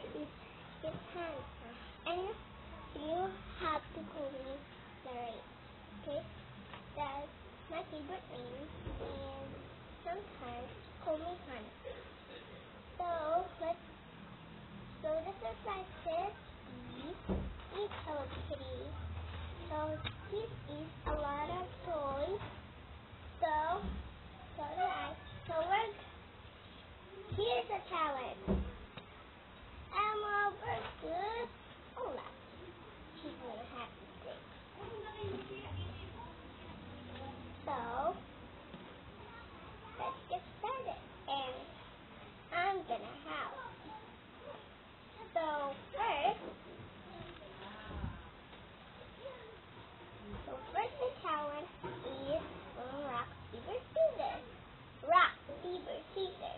is his hand. And you have to call me Larry. Okay? That's my favorite name. And sometimes call me Han. So the surprise is Hello Kitty. So this is a lot of toys. Here's a challenge. Elmore versus Olaf. She's gonna have to drink. So let's get started. And I'm gonna help. So first the challenge is rock, paper, scissors. Rock, paper, scissors.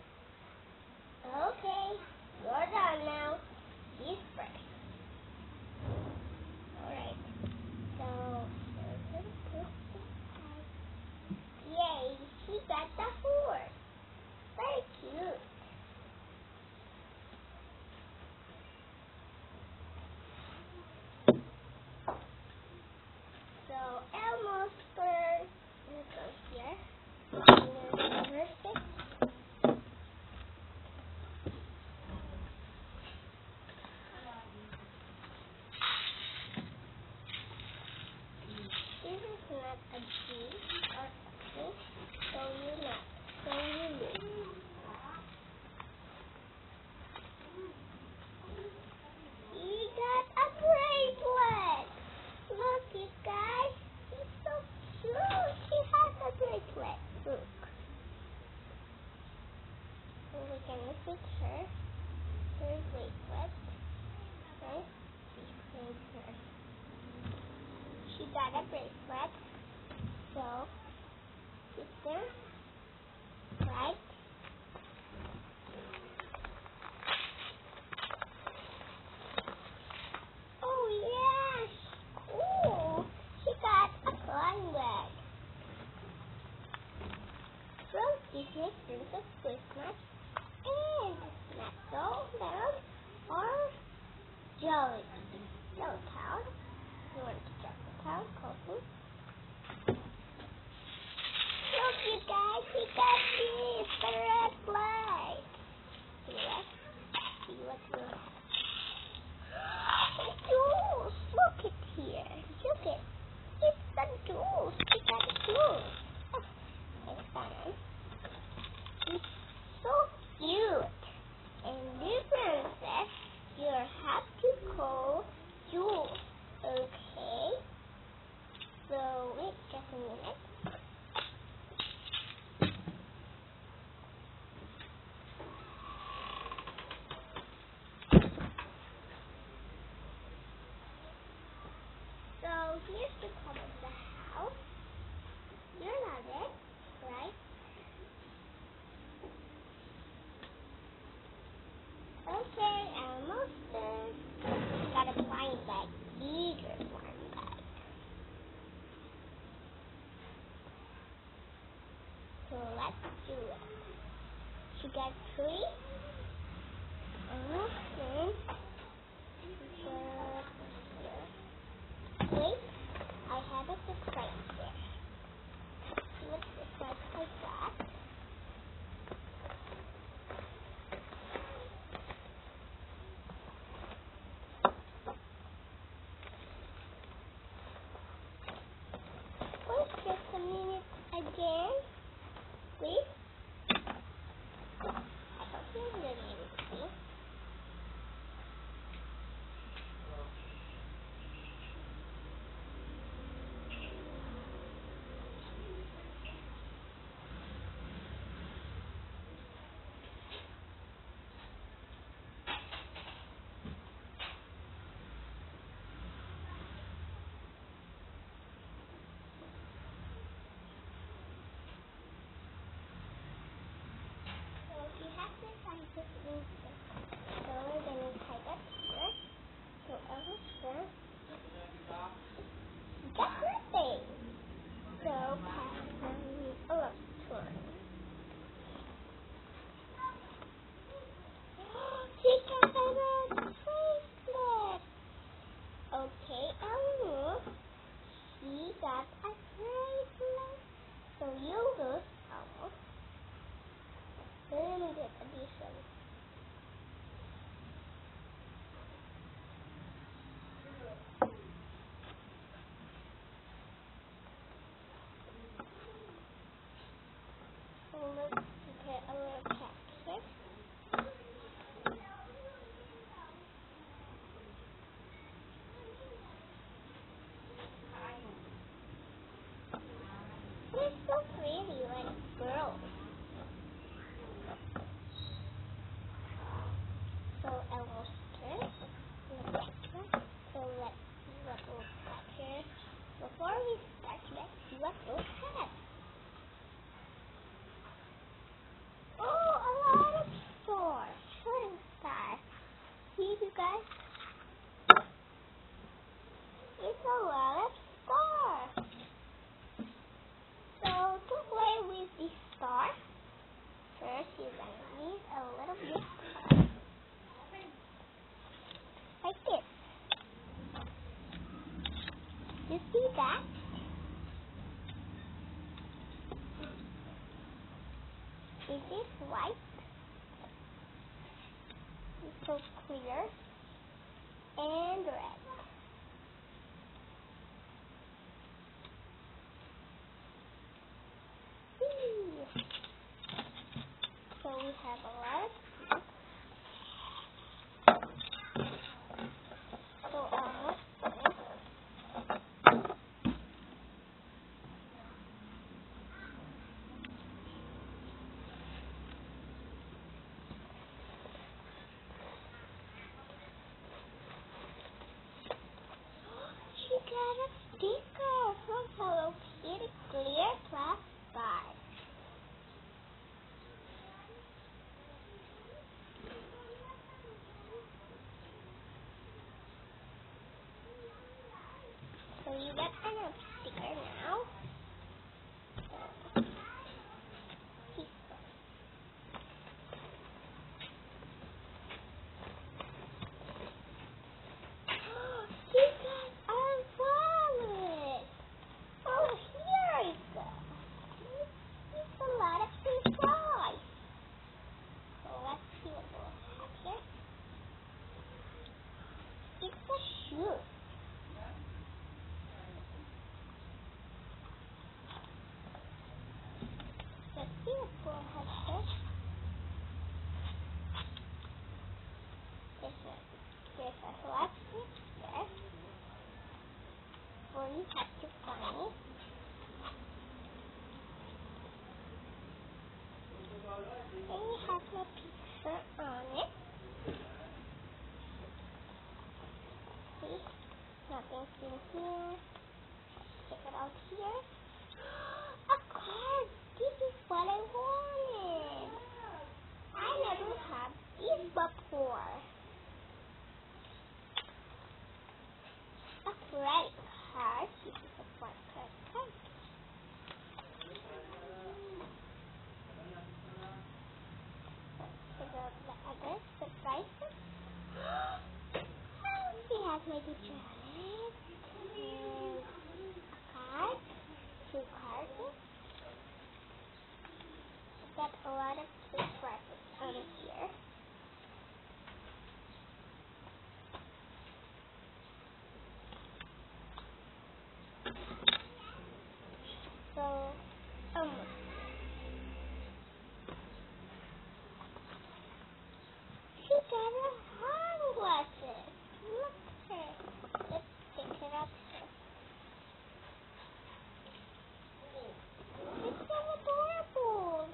Okay, you're done now. This first. Alright. So we're gonna put this side. Yay, she got the horse. Very cute. So Elmo's first. Let's go here. This is not a G or something, so you lose. He got a bracelet. Look, you guys, he's so cute. He has a bracelet. Look. So we're gonna fix her bracelet. Okay, she got a bracelet. So it's there, right? Oh yes, cool. She got a flying bag. From Disney Princess Christmas and Nestle, Lamb, or Jelly Town. You want to check the town, coffee. Look, you guys, we got this, the red flag. See what's going on. The jewels, look it here. Look it. It's the jewels. We got the jewels. It's fun. It's so cute. And this princess, you have to call jewels. Okay. So wait just a minute. So here's the top of the house. You're not it, right? Okay, almost there. Got a flying bag, bigger flying bag. So let's do it. She got 3. Okay. Wait, I have a surprise there. What's the surprise I got? Wait just a minute again. Wait. I hope you guys, it's a lot of stars. So to play with this star, first you're gonna need a little bit of star. Like this. You see that? Is it white? It's so clear and red. So we have a lot of things. So almost done. She got a sticker from Hello Kitty Clear Class 5. So you got kind of sticker now. You got our wallet. Oh, here it goes. It's a lot of surprise. So let's see what we'll have here. It's a shoe. Let's see what we'll have here. There's a plastic there. Well, you have to find it. And you have my picture on it. See? Nothing's in here. Check it out here. A card! This is what I wanted. I never had this before. A credit card. This is a credit card. Check out the address, the prices. She has my picture on it. And a card. 2 cards. Got a lot of surprises out of here. So, she got her sunglasses. Look at her. Let's pick it up here. It's so adorable.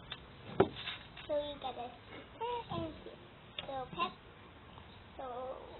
So you got a sticker and this. So pet. So